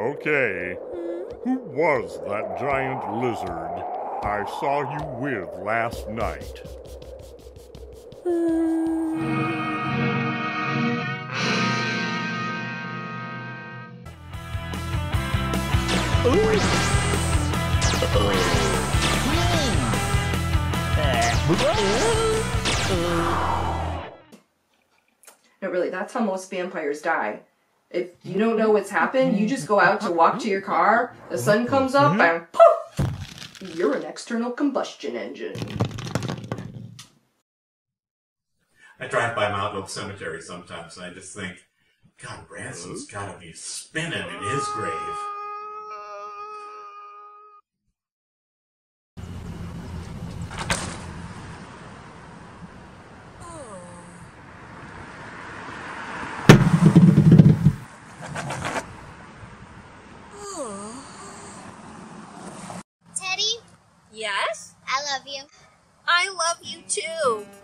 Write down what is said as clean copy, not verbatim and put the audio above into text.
Okay, who was that giant lizard I saw you with last night? No, really, that's how most vampires die. If you don't know what's happened, you just go out to walk to your car, the sun comes up, and poof! You're an external combustion engine. I drive by Mount Hope Cemetery sometimes, and I just think, God, Branson's gotta be spinning in his grave. Teddy? Yes? I love you. I love you too.